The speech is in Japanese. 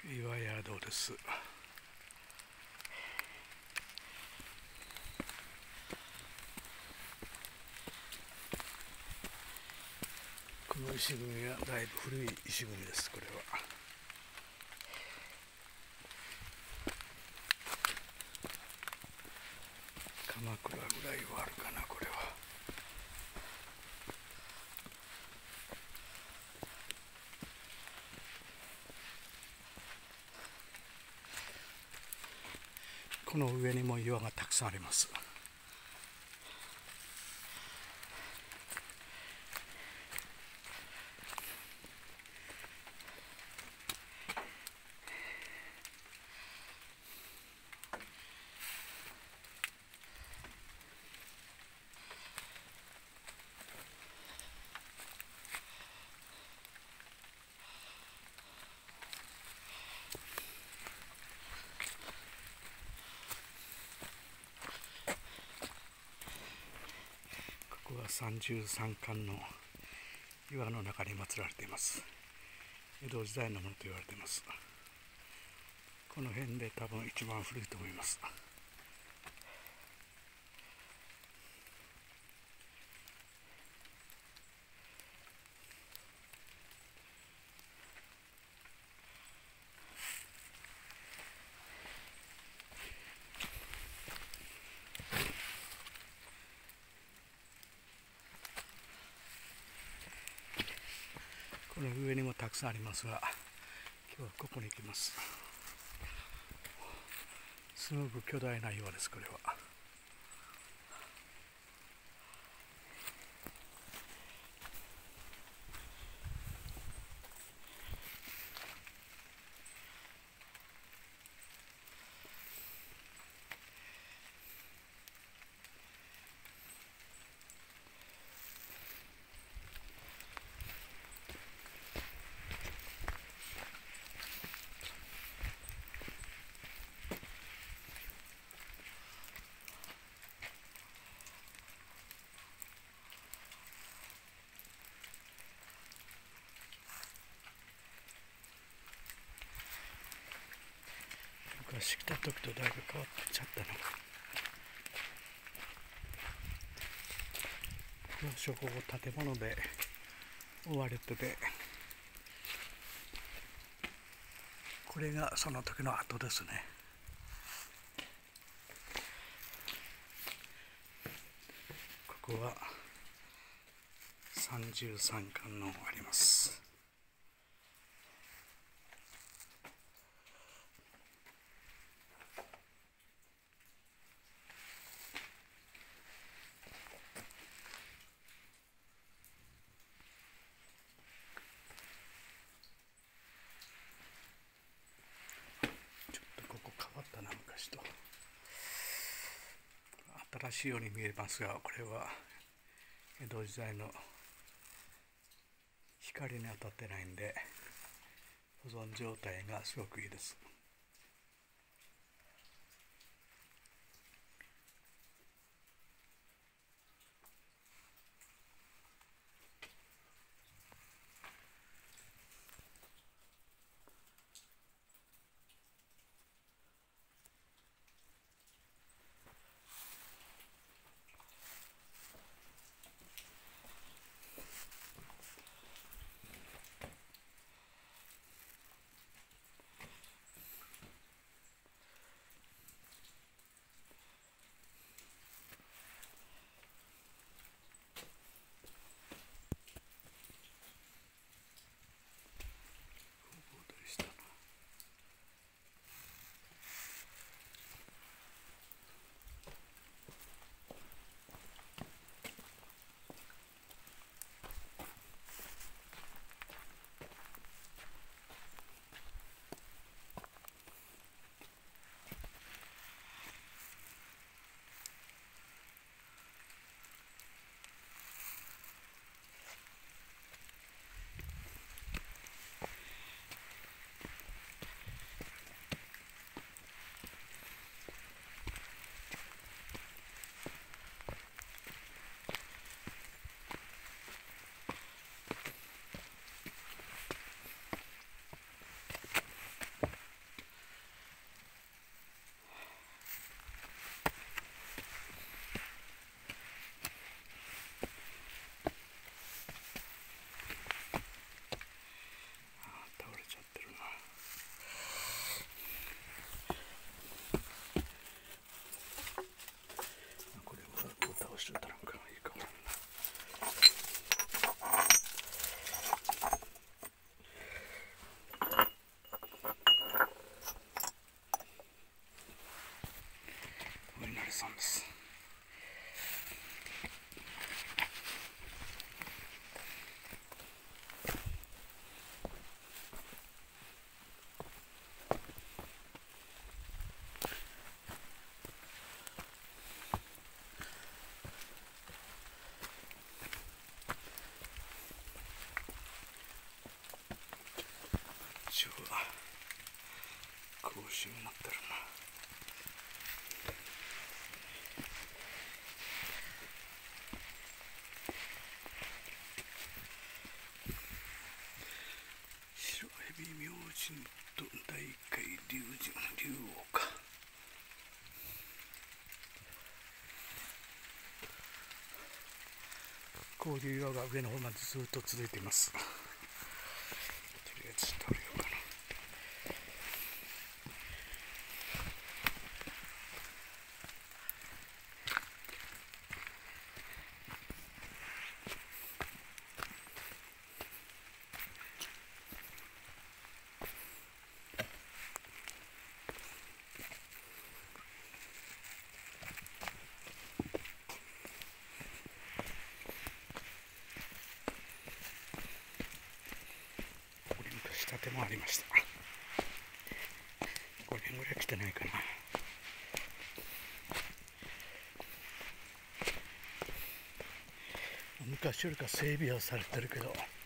岩宿です。この石組みはだいぶ古い石組みです。これは鎌倉ぐらいはあるかな。これはこの上にも岩がたくさんあります。ここは33貫の岩の中に祀られています。江戸時代のものと言われています。この辺で多分一番古いと思います。この上にもたくさんありますが、今日はここに行きます。すごく巨大な岩です。これは昔来た時とだいぶ変わっちゃったのか。当初ここ建物で覆われてて、これがその時の跡ですね。ここは33巻のあります。ここ変わったな、昔と。新しいように見えますが、これは江戸時代の光に当たってないんで保存状態がすごくいいです。 さんです。一応は格子になってるな。白蛇明神と大海龍王か。こういう岩が上の方までずっと続いています。とりあえず撮るようかな。仕立てもありました。5年ぐらい来てないかな。昔よりか整備はされてるけど